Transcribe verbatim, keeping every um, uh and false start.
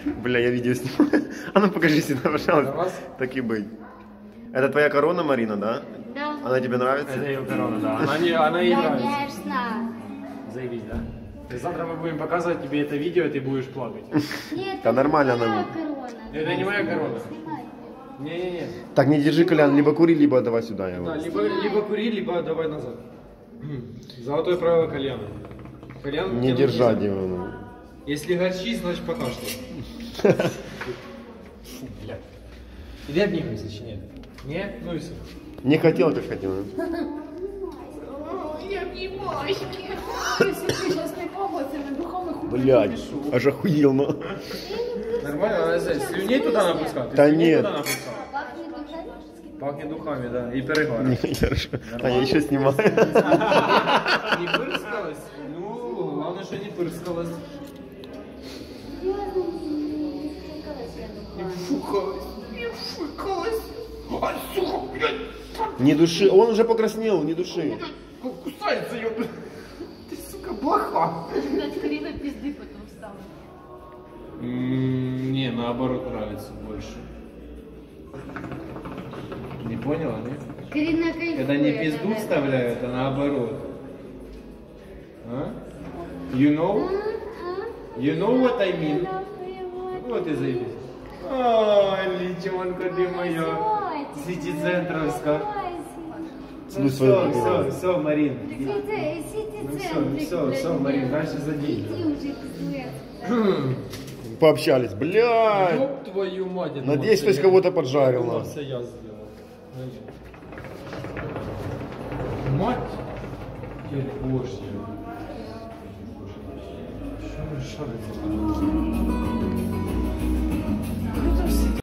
Бля, я видео снимаю. А ну покажи сюда, пожалуйста. Так и быть. Это твоя корона, Марина, да? Да. Она тебе нравится? Это ее корона, да. Она, не, она ей нравится. Конечно. Заебись, да? И завтра мы будем показывать тебе это видео, и ты будешь плакать. Нет, Да нормально это она моя будет. корона. Это не моя корона. Снимай. Не-не-не. Так, не держи, Колян, либо кури, либо давай сюда его. Да, либо, либо кури, либо давай назад. Золотое правило кальяна. Кальян Не держать его. Ну. Если горчит, значит покашляй. Блядь. Иди обнимайся, чи нет? Не? Ну и все. Не хотел, как хотел. Я обнимашки. Если ты сейчас не побоцем, духовных Блядь, аж охуел, ну. Нормально, слюней туда напускал? Да нет. Пахнет духами, да, и перегар. Не, хорошо. А я еще снимаю. Не пырскалась? Ну, главное, что не пырскалась. Не фукалась, не фукалась. А, сука, блядь. Не души, он уже покраснел, не души. Кусается ее, блядь. Ты, сука, блоха. Дать кривой пизды потом встал. Не, наоборот, нравится больше. Не поняла, нет? Карина кайфует. Когда не пизду вставляют, а наоборот. А? You know? You know what I mean? Вот и заебись. Ой, личонка ты моя. Сити-центровска. Ну все, все, все, Марин. Ну все, ну все, все, Марин, дальше за день. Пообщались, блядь. Ёб твою мать. я Надеюсь, думал, кто-то я- кого-то поджарил. я думал, нахуй. все я сделал. Мать. Теперь божья. Что вы шарите?